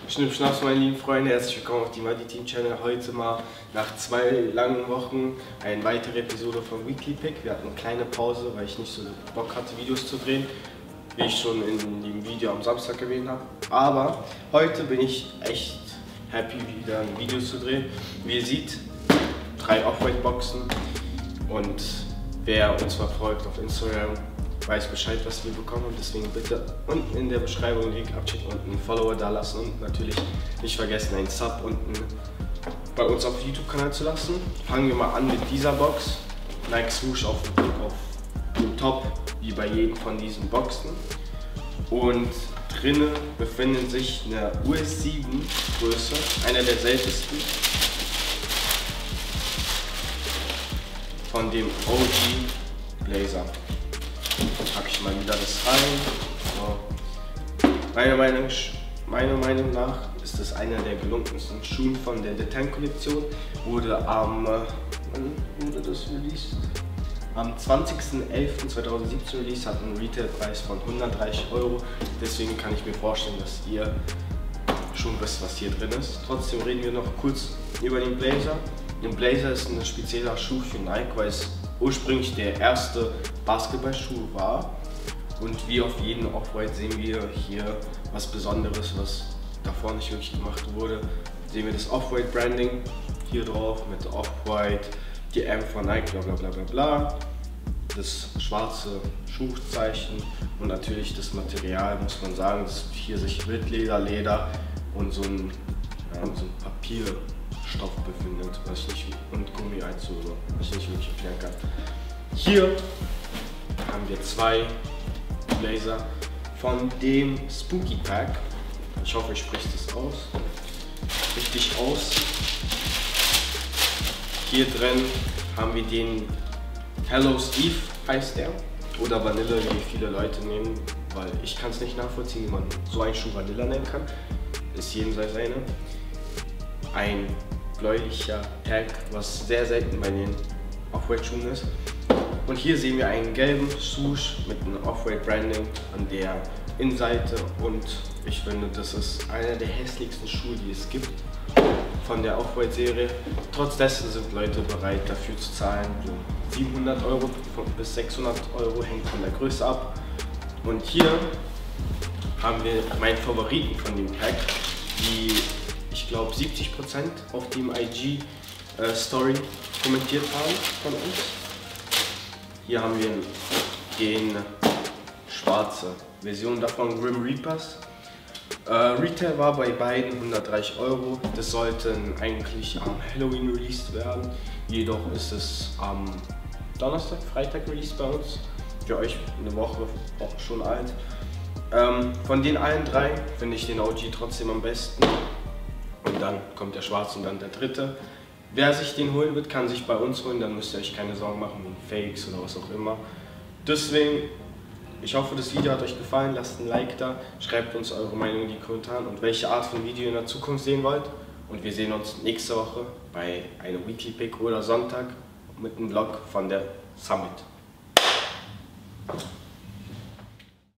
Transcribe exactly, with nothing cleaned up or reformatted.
Schnipp, schnaps, meine lieben Freunde, herzlich willkommen auf die Muddy Team Channel. Heute mal nach zwei langen Wochen eine weitere Episode von Weekly Pick. Wir hatten eine kleine Pause, weil ich nicht so Bock hatte, Videos zu drehen, wie ich schon in dem Video am Samstag erwähnt habe. Aber heute bin ich echt happy, wieder ein Video zu drehen. Wie ihr seht, drei Off-White-Boxen, und wer uns verfolgt auf Instagram, weiß Bescheid, was wir bekommen, und deswegen bitte unten in der Beschreibung Link abchecken und einen Follower da lassen und natürlich nicht vergessen, einen Sub unten bei uns auf YouTube-Kanal zu lassen. Fangen wir mal an mit dieser Box. Nike Swoosh auf, auf dem Top, wie bei jedem von diesen Boxen. Und drinnen befindet sich eine U S sieben Größe, einer der seltensten, von dem O G Blazer. Packe ich mal wieder das rein. So. Meiner Meinung, meiner Meinung nach ist das einer der gelungensten Schuhe von der Detent Kollektion. Wurde am, wann wurde das released? Am zwanzigsten elften zweitausendsiebzehn released, hat einen Retailpreis von hundertdreißig Euro. Deswegen kann ich mir vorstellen, dass ihr schon wisst, was hier drin ist. Trotzdem reden wir noch kurz über den Blazer. Der Blazer ist ein spezieller Schuh für Nike, weil es ursprünglich der erste Basketballschuh war, und wie auf jedem Off-White sehen wir hier was Besonderes, was davor nicht wirklich gemacht wurde. Sehen wir das Off-White Branding hier drauf mit Off-White, die M von Nike, bla bla bla bla bla, das schwarze Schuhzeichen und natürlich das Material, muss man sagen, dass hier sich Wildleder, Leder und so ein, ja, so ein Papierstoff befindet, was ich nicht, und Gummieinzug, was ich nicht wirklich erklären kann. Hier haben wir zwei Blazer von dem Spooky Pack. Ich hoffe, ich spreche das aus. Richtig aus. Hier drin haben wir den Hello Steve, heißt der. Oder Vanille, wie viele Leute nehmen, weil ich kann es nicht nachvollziehen, wie man so einen Schuh Vanilla nennen kann. Ist jedem sei seine. Ein bläulicher Tag, was sehr selten bei den Off-White-Schuhen ist. Und hier sehen wir einen gelben Swoosh mit einem Off-White Branding an der Innenseite, und ich finde, das ist einer der hässlichsten Schuhe, die es gibt von der Off-White Serie. Trotz dessen sind Leute bereit, dafür zu zahlen. So siebenhundert Euro bis sechshundert Euro, hängt von der Größe ab. Und hier haben wir meinen Favoriten von dem Pack, die ich glaube siebzig Prozent auf dem I G äh, Story kommentiert haben von uns. Hier haben wir den schwarze Version davon, Grim Reapers. Äh, Retail war bei beiden hundertdreißig Euro. Das sollte eigentlich am Halloween released werden. Jedoch ist es am Donnerstag, Freitag released bei uns. Für euch eine Woche auch schon alt. Ähm, von den allen drei finde ich den O G trotzdem am besten. Und dann kommt der schwarze und dann der dritte. Wer sich den holen wird, kann sich bei uns holen, dann müsst ihr euch keine Sorgen machen wegen Fakes oder was auch immer. Deswegen, ich hoffe, das Video hat euch gefallen, lasst ein Like da, schreibt uns eure Meinung in die Kommentare und welche Art von Video ihr in der Zukunft sehen wollt. Und wir sehen uns nächste Woche bei einem Weekly Pick oder Sonntag mit einem Vlog von der Summit.